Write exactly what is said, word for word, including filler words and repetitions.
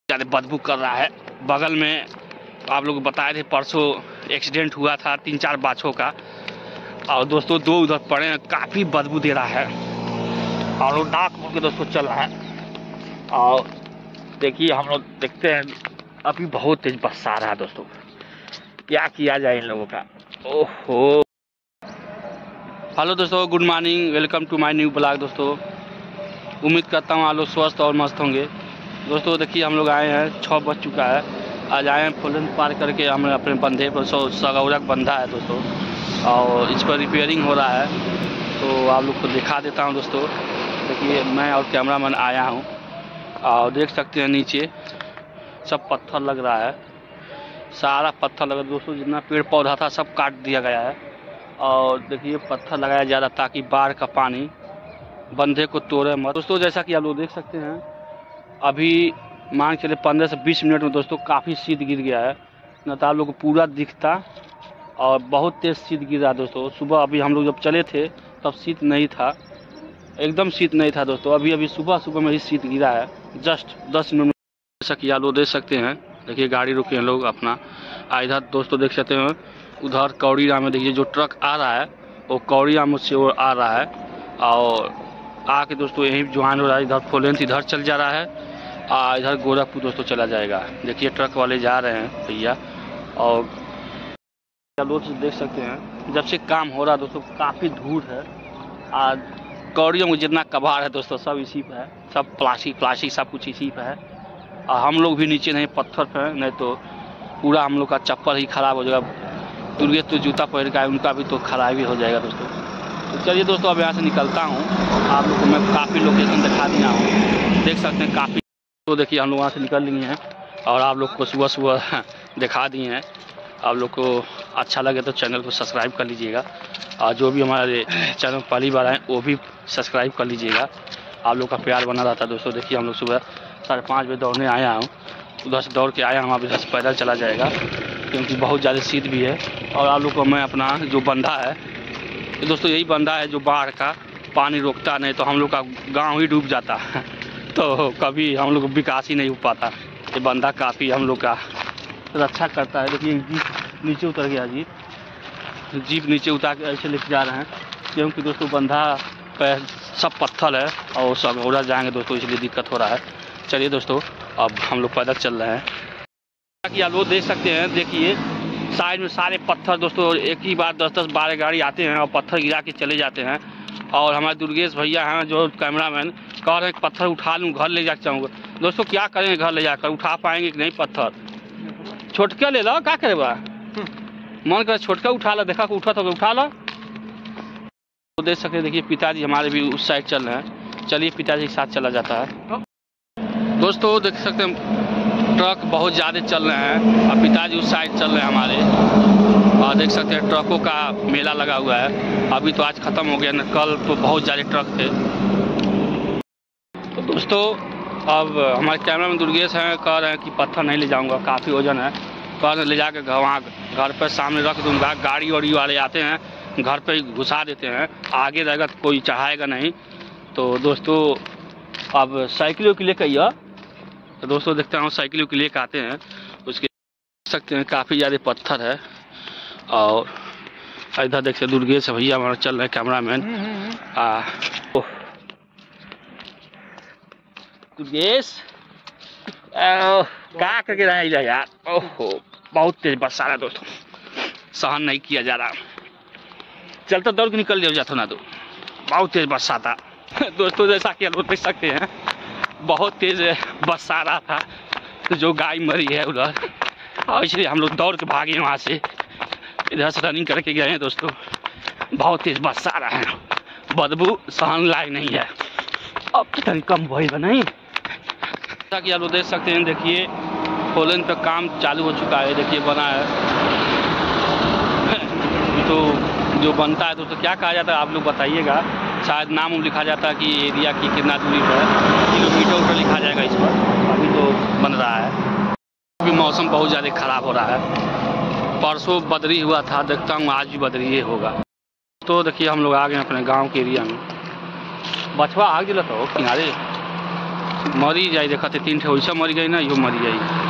ज़्यादा बदबू कर रहा है। बगल में आप लोग बताए थे परसों एक्सीडेंट हुआ था तीन चार बाछों का, और दोस्तों दो उधर पड़े हैं, काफ़ी बदबू दे रहा है और वो नाक मुँह के दोस्तों चल रहा है। और देखिए हम लोग देखते हैं अभी बहुत तेज बरसा रहा है दोस्तों, क्या किया जाए इन लोगों का। ओहो, हेलो दोस्तों, good morning, welcome to my new blog. दोस्तों उम्मीद करता हूँ आप लोग स्वस्थ और मस्त होंगे। दोस्तों देखिए हम लोग आए हैं, छः बज चुका है, आज आए हैं फुलन पार करके हम अपने बंधे पर। सौ सगौरक बंधा है दोस्तों और इस पर रिपेयरिंग हो रहा है, तो आप लोग को दिखा देता हूँ। दोस्तों देखिए मैं और कैमरामैन आया हूँ और देख सकते हैं नीचे सब पत्थर लग रहा है, सारा पत्थर लगा दोस्तों, जितना पेड़ पौधा था सब काट दिया गया है। और देखिए पत्थर लगाया जा रहा ताकि बाढ़ का पानी बंधे को तोड़े मत। दोस्तों जैसा कि आप लोग देख सकते हैं अभी मान के चले पंद्रह से बीस मिनट में दोस्तों काफ़ी शीत गिर गया है, न तो आप लोग को पूरा दिखता, और बहुत तेज़ शीत गिर रहा है दोस्तों। सुबह अभी हम लोग जब चले थे तब शीत नहीं था, एकदम शीत नहीं था दोस्तों। अभी अभी सुबह सुबह में ही शीत गिरा है, जस्ट दस मिनट में। जैसा कि आप लोग देख सकते हैं, देखिए गाड़ी रुके हैं लोग अपना। इधर दोस्तों देख सकते हैं उधर कौड़ीराम में देखिए जो ट्रक आ रहा है वो कौड़ीराम से वो आ रहा है, और आके दोस्तों यहीं ज्वाइन हो रहा है। इधर फोलेंथ इधर चल जा रहा है और इधर गोरखपुर दोस्तों चला जाएगा। देखिए ट्रक वाले जा रहे हैं भैया, और लोग देख सकते हैं जब से काम हो रहा है दोस्तों काफ़ी धूल है। और कौड़ियों में जितना कबाड़ है दोस्तों सब इसी पे है, सब प्लास्टिक प्लास्टिक सब कुछ इसी पे है। और हम लोग भी नीचे नहीं पत्थर पे, नहीं तो पूरा हम लोग का चप्पल ही ख़राब हो जाएगा। दुर्गे तो जूता पहन का है, उनका भी तो खराब ही हो जाएगा दोस्तों। तो चलिए दोस्तों अब यहाँ से निकलता हूँ, आप लोग को मैं काफ़ी लोकेशन दिखा दिया हूँ, देख सकते हैं काफ़ी। तो देखिए हम लोग वहाँ से निकल लिए हैं और आप लोग को सुबह सुबह दिखा दिए हैं। आप लोग को अच्छा लगे तो चैनल को सब्सक्राइब कर लीजिएगा, और जो भी हमारे चैनल पहली बार आए वो भी सब्सक्राइब कर लीजिएगा। आप लोग का प्यार बना रहता है दोस्तों। देखिए हम लोग सुबह साढ़े पाँच बजे दौड़ने आया हूँ, उधर से दौड़ के आया हूँ, अब इधर से पैदल चला जाएगा क्योंकि बहुत ज़्यादा शीत भी है। और आप लोग को मैं अपना जो बंधा है दोस्तों, यही बंधा है जो बाढ़ का पानी रोकता, नहीं तो हम लोग का गाँव ही डूब जाता तो कभी हम लोग को विकास ही नहीं हो पाता। ये बंधा काफ़ी हम लोग का रक्षा करता है। देखिए जीप नीचे उतर गया, जीप जीप नीचे उतार के ऐसे लेके जा रहे हैं क्योंकि दोस्तों बंधा पे सब पत्थर है और सब उधर जाएंगे दोस्तों, इसलिए दिक्कत हो रहा है। चलिए दोस्तों अब हम लोग पैदल चल रहे हैं। ताकि आप लोग देख सकते हैं, देखिए साइड में सारे पत्थर दोस्तों, एक ही बार दस दस बारह गाड़ी आते हैं और पत्थर गिरा के चले जाते हैं। और हमारे दुर्गेश भैया हैं जो कैमरामैन, कह रहे हैं पत्थर उठा लूँ घर ले जाकर चाहूँगा। दोस्तों क्या करेंगे घर ले जाकर, उठा पाएंगे कि नहीं पत्थर? छोटका ले लो, क्या करे बा, मन करे छोटका उठा लो, देखा को उठा तो उठा लो। तो देख सकते हैं, देखिए पिताजी हमारे भी उस साइड चल रहे हैं, चलिए पिताजी के साथ चला जाता है। दोस्तों देख सकते हैं ट्रक बहुत ज़्यादा चल रहे हैं और पिताजी उस साइड चल रहे हैं हमारे, और देख सकते हैं ट्रकों का मेला लगा हुआ है। अभी तो आज ख़त्म हो गया ना, कल तो बहुत ज़्यादा ट्रक थे। तो दोस्तों अब हमारे कैमरा में दुर्गेश हैं, कह रहे हैं कि पत्थर नहीं ले जाऊंगा, काफ़ी वजन है, कह रहे ले जाकर वहाँ घर पर सामने रख दूंगा। गाड़ी वाड़ी वाले आते हैं घर पर ही घुसा देते हैं, आगे रहेगा तो कोई चढ़ाएगा नहीं। तो दोस्तों अब साइकिलों के लेकर आइए, तो दोस्तों देखते हैं साइकिलों के लेकर आते हैं, उसके देख सकते हैं काफ़ी ज़्यादा पत्थर है। और इधर देख सकते दुर्गेश भैया हमारा चल रहे हैं कैमरामैन। दुर्गेश क्या करके रहा यार, ओहो बहुत तेज बरसा रहा है दोस्तों, सहन नहीं किया जा रहा, चलता दौड़ के निकल जाता ना, तो बहुत तेज बरसा था दोस्तों। जैसा कि आप देख सकते हैं बहुत तेज बरसा रहा था, तो जो गाय मरी है उधर, और इसलिए हम लोग दौड़ के भागे वहाँ से, इधर से रनिंग करके गए हैं दोस्तों। बहुत तेज बरसा रहा है, बदबू सहन लायक नहीं है, अब तो कम वही नहीं। जैसा कि आप लोग देख सकते हैं, देखिए फोलेन पे काम चालू हो चुका है, देखिए बना है तो जो बनता है दोस्तों क्या कहा जाता है आप लोग बताइएगा, शायद नाम उम लिखा जाता है कि एरिया की कितना दूरी पर किलोमीटर उटर लिखा जाएगा इस पर। अभी तो बन रहा है, अभी मौसम बहुत ज़्यादा ख़राब हो रहा है, परसों बदरी हुआ था, देखता हूँ आज भी बदरी ही होगा। तो देखिए हम लोग आ गए अपने गांव के एरिया में, बछवा आ गया तो किनारे मरी जाई, देखा थे तीन ठे वैसा मर गई ना, यो मरी जाई।